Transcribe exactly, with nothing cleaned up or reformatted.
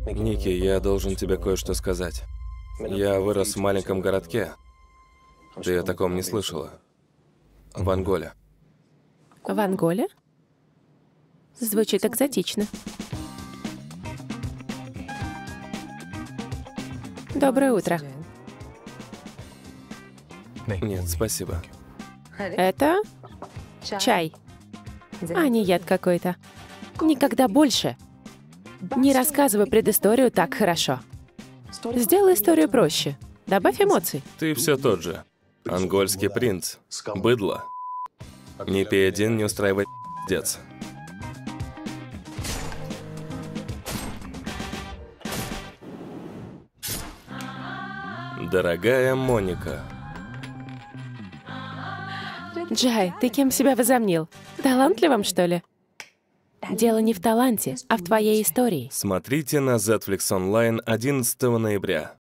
Ники, я должен тебе кое-что сказать. Я вырос в маленьком городке. Ты о таком не слышала? В Анголе. В Анголе? Звучит экзотично. Доброе утро. Нет, спасибо. Это чай, а не яд какой-то. Никогда больше не рассказывай предысторию так хорошо. Сделай историю проще. Добавь эмоций. Ты все тот же. Ангольский принц. Быдло. Не пей один, не устраивай пиздец. Дорогая Моника. Джай, ты кем себя возомнил? Талантливым, что ли? Дело не в таланте, а в твоей истории. Смотрите на Зетфликс онлайн одиннадцатого ноября.